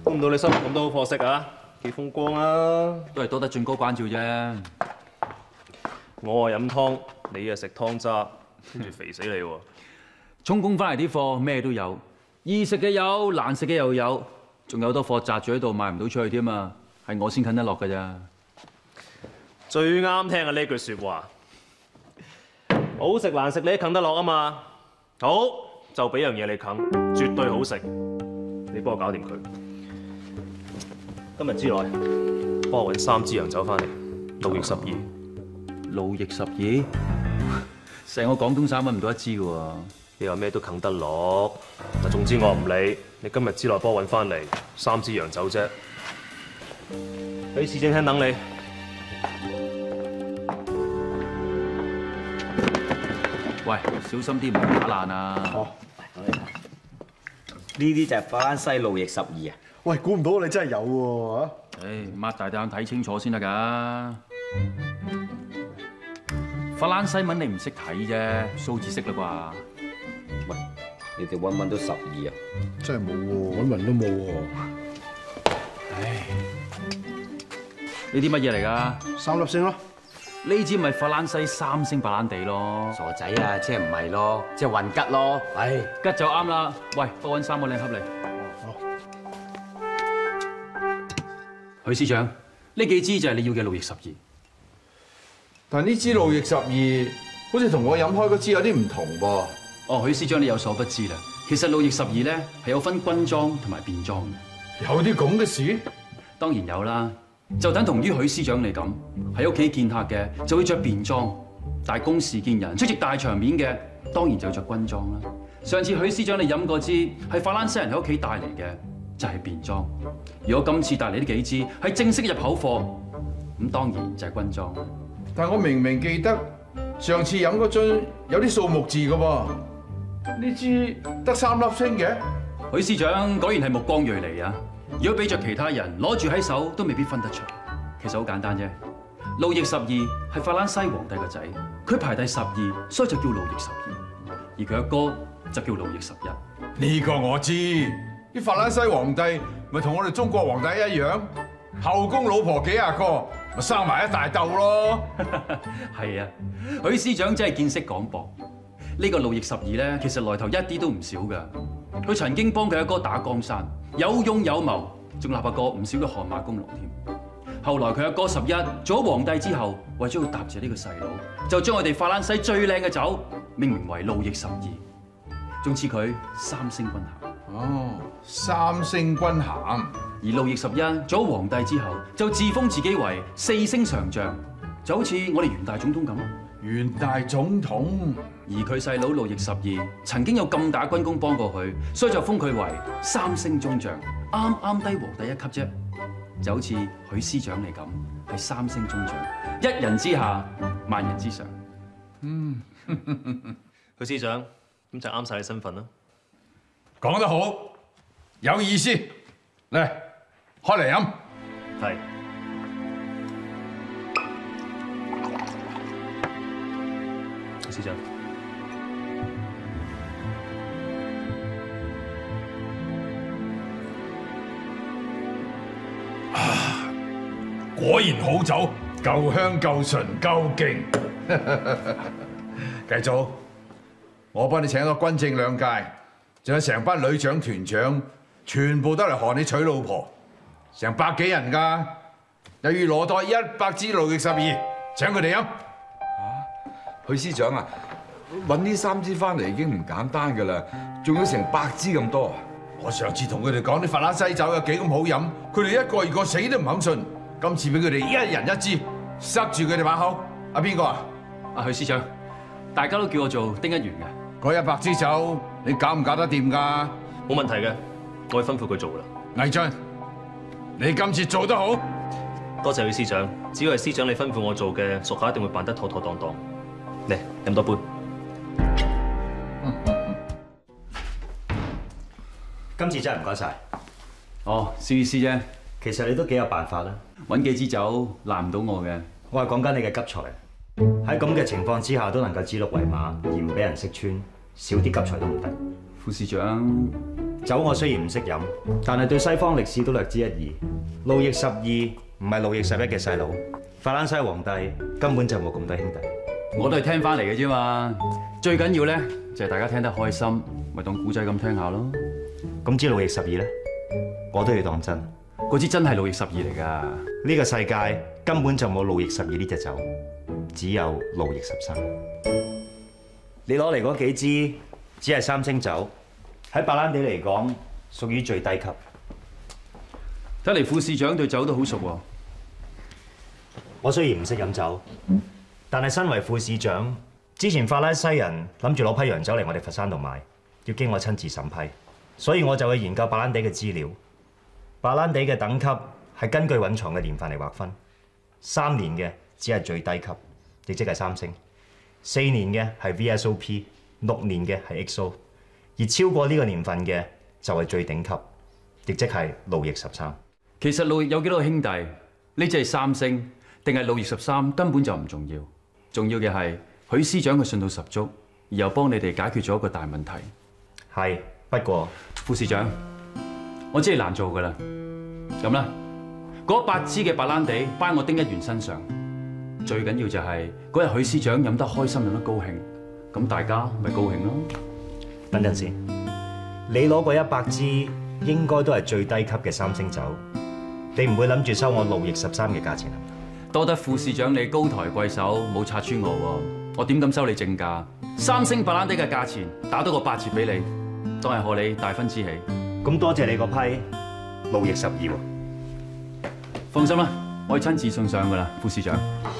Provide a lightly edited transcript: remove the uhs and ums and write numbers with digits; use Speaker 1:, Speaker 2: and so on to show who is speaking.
Speaker 1: 估唔到你收咁多好貨色啊，幾風光啊！
Speaker 2: 都係多得俊哥關照啫。
Speaker 1: 我啊飲湯，你啊食湯渣，跟住肥死你喎！
Speaker 2: 充公翻嚟啲貨咩都有，易食嘅有，難食嘅又有，仲有好多貨擲住喺度賣唔到出去添啊！係我先啃得落㗎咋。
Speaker 1: 最啱聽嘅呢句説話，好食難食你都啃得落啊嘛！好，就俾樣嘢你啃，絕對好食。你幫我搞掂佢，今日之內幫我揾3支洋酒翻嚟，路易12。
Speaker 2: 路易12，成個廣東省揾唔到一支嘅喎。
Speaker 1: 你話咩都啃得落，嗱總之我唔理，你今日之內幫我揾翻嚟3支洋酒啫。喺市政廳等你。
Speaker 2: 喂，小心啲唔好打爛啊！
Speaker 3: 好，等你睇。呢啲就係法蘭西路易12啊！
Speaker 4: 喂，估唔到你真係有喎嚇！
Speaker 2: 唉，擘大眼睇清楚先得㗎。法蘭西文你唔識睇啫，數字識啦啩？
Speaker 3: 喂，你哋揾到12啊？
Speaker 4: 真係冇喎，揾雲都冇喎。
Speaker 2: 唉，呢啲乜嘢嚟㗎
Speaker 4: ？3粒星咯。
Speaker 2: 呢支咪法蘭西3星白蘭地咯。
Speaker 3: 傻仔啊，即係唔係咯？即係混吉咯。唉，
Speaker 2: 吉就啱啦。喂，幫我揾3個靚盒嚟。許司長，呢幾支就係你要嘅路易12。
Speaker 5: 但呢支路易12好似同我飲開嗰支有啲唔同噃。
Speaker 2: 哦，許司長你有所不知啦，其實路易12咧係有分軍裝同埋便裝嘅。
Speaker 5: 有啲咁嘅事？
Speaker 2: 當然有啦，就等同於許司長你咁，喺屋企見客嘅就會着便裝，但係公事見人出席大場面嘅，當然就要着軍裝啦。上次許司長你飲嗰支係法蘭西人喺屋企帶嚟嘅，就係便裝。如果今次帶嚟呢幾支係正式入口貨，咁當然就係軍裝。
Speaker 5: 但我明明記得上次飲嗰樽有啲數目字嘅喎，呢支得3粒星嘅。
Speaker 2: 許司長果然係目光鋭利啊！如果俾着其他人攞住喺手，都未必分得出。其實好簡單啫，路易12係法蘭西皇帝個仔，佢排第12，所以就叫路易12。而佢阿哥就叫路易11。
Speaker 5: 呢個我知，啲法蘭西皇帝咪同我哋中國皇帝一樣，後宮老婆幾廿個，咪生埋一大竇咯。
Speaker 2: 係啊，許司長真係見識廣博。呢個路易12咧，其實來頭一啲都唔少㗎。佢曾經幫佢阿哥打江山，有勇有謀，仲立下過唔少嘅汗馬功勞添。後來佢阿哥11做咗皇帝之後，為咗要答謝呢個細佬，就將我哋法蘭西最靚嘅酒命名為路易12，仲賜佢3星軍銜。
Speaker 5: 哦，3星軍銜。
Speaker 2: 而路易11做咗皇帝之後，就自封自己為4星上將，就好似我哋元大總統咁。
Speaker 5: 元大總統。
Speaker 2: 而佢細佬路易12曾經有咁大軍功幫過佢，所以就封佢為3星中將，啱啱低皇帝1級啫。就好似許司長你咁，係3星中將，一人之下，萬人之上。
Speaker 1: 許司長，咁就啱晒你身份啦。
Speaker 5: 講得好，有意思。嚟，開嚟飲。
Speaker 1: 係。許司長。
Speaker 5: 果然好酒，夠香夠醇夠勁。繼續，我幫你請咗軍政兩屆，仲有成班旅長團長，全部都嚟賀你娶老婆，成100幾人㗎，又要攞多100支路易12，請佢哋飲。
Speaker 6: 許司長啊，揾呢3支翻嚟已經唔簡單㗎啦，仲要成100支咁多。
Speaker 5: 我上次同佢哋講啲法蘭西酒有幾咁好飲，佢哋一個二個死都唔肯信。今次俾佢哋一人1支，塞住佢哋把口。阿邊個啊？
Speaker 2: 阿許司長，大家都叫我做丁一元嘅。
Speaker 5: 嗰100支酒，你搞唔搞得掂㗎？
Speaker 1: 冇問題嘅，我會吩咐佢做㗎啦。
Speaker 5: 魏俊，你今次做得好。
Speaker 1: 多謝許司長，只要係司長你吩咐我做嘅，屬下一定會辦得妥妥當當。嚟，飲多杯。
Speaker 3: 今次真係唔該晒。
Speaker 2: 哦，試一試啫。
Speaker 3: 其實你都幾有辦法啦，
Speaker 2: 揾幾支酒難唔到我嘅。
Speaker 3: 我係講緊你嘅急才，喺咁嘅情況之下都能夠指鹿為馬，而唔俾人識穿，少啲急才都唔得。
Speaker 2: 副市長，
Speaker 7: 酒我雖然唔識飲，但係對西方歷史都略知一二。路易12唔係路易11嘅細佬，法蘭西皇帝根本就冇咁多兄弟。
Speaker 2: 我都係聽翻嚟嘅啫嘛。最緊要咧就係大家聽得開心，咪當古仔咁聽下咯。
Speaker 7: 咁知路易12咧，我都要當真。
Speaker 2: 嗰支真係路易12嚟㗎。
Speaker 7: 呢個世界根本就冇路易12呢隻酒，只有路易13。你攞嚟嗰幾支只係3星酒，喺白蘭地嚟講屬於最低級。
Speaker 2: 睇嚟副市長對酒都好熟喎。
Speaker 7: 我雖然唔識飲酒，但係身為副市長，之前法蘭西人諗住攞批洋酒嚟我哋佛山度賣，要經我親自審批，所以我就去研究白蘭地嘅資料。白蘭地嘅等級係根據蘊藏嘅年份嚟劃分，3年嘅只係最低級，亦即係3星；4年嘅係 VSOP，6年嘅係 XO， 而超過呢個年份嘅就係最頂級，亦即係路易13。
Speaker 2: 其實路易有幾多個兄弟？呢只係3星定係路易13根本就唔重要，重要嘅係許司長佢信道十足，而又幫你哋解決咗一個大問題。
Speaker 7: 係，不過
Speaker 2: 副市長，我知你難做㗎啦。咁啦，嗰8支嘅白蘭地擺我丁一元身上，最緊要就係嗰日許司長飲得開心飲得高興，咁大家咪高興咯。
Speaker 7: 等陣先，你攞過100支應該都係最低級嘅3星酒，你唔會諗住收我路易13嘅價錢啊？
Speaker 2: 多得副市長你高抬貴手，冇拆穿我喎，我點敢收你正價？3星白蘭地嘅價錢打多個8折俾你，當係賀你大婚之喜。
Speaker 7: 咁多謝你個批路易12喎。
Speaker 2: 放心啦，我會親自送上㗎啦，副市長。